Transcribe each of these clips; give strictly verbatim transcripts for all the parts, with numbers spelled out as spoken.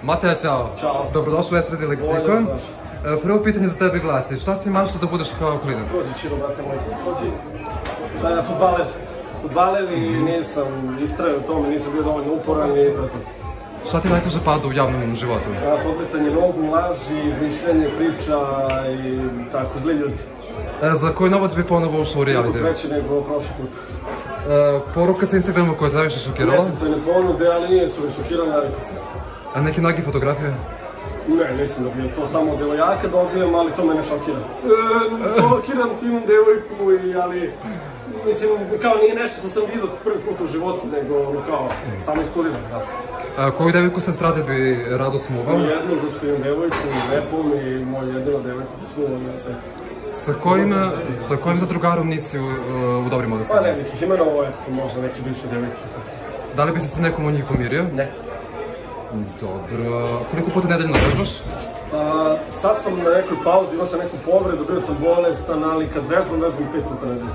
Mateja, čao. Ćao. Dobrodošao u Estradni leksikon. Prvo pitanje za tebe glasi, šta si mašta da budeš kao klinac? Prođi, Čiro, brate moj, prođi. Futbaler. Futbaler i nisam istrajao u tome, nisam bio dovoljno uporan i to je to. Šta ti najteže pada u javnom životu? Podmetanje nogu, laži, izmišljenje priča i tako, zli ljudi. Za koji novac bi ponovo ušao u reality? Kako treći nego prošli put. Poruka sa Instagrama koja te najviše šokirala? Nepristojne ponude, ali nije su me šokirali, navikao sam se. A neke nagi fotografije? Ne, nisam dobio to, samo devojaka dobijem, ali to mene šokira. Šokiram s imam devojku, ali... Mislim, kao nije nešto što sam vidio prvi put u životu, nego kao, samo iskuliram, da. Koju devojku sa Estrade bi rado smuvao? Jednu, zato što imam devojku, lepom i moja jedina devojka bi smuvao na svetu. Sa kojim zadrugarom nisi u dobrim odnosima? Pa ne bih ih imenovao, eto, možda neke bivše devojke. Da li bi se sa nekom od njih pomirio? Ne. Dobro. Koliko puta nedeljno vežbaš? Sad sam na nekoj pauzi, imao sam neku povredu, bio sam bolestan, ali kad vežbam, vežbam pet puta nedeljno.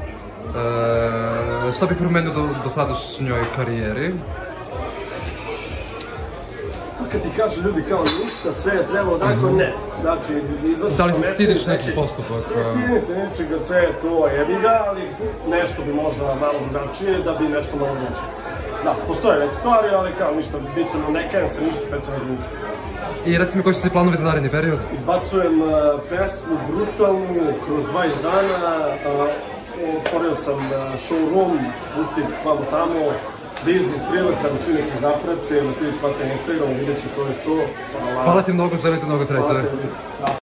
Šta bi promenio do sadašnjoj karijeri? Kad ti kažu ljudi kao ništa, sve je trebalo, dakle ne. Znači, izašli... Da li se stidiš neki postupak? Ne stidim se ničega, sve je to jebi ga, ali nešto bi možda malo drugačije da bi nešto malo dođe. Da, postoje neke stvari, ali kao ništa bitno, ne kajem se ništa specijalno drugo. I reci mi koji su ti planovi za naredni period? Izbacujem pesmu brutalnu kroz dvadeset dana, otvorio sam showroom, butik, vamo tamo, biznis, prilika da svi neki zaprate, na ti spate na Instagramu, vidjet će to je to. Hvala ti mnogo, želim ti mnogo sreće. Hvala te.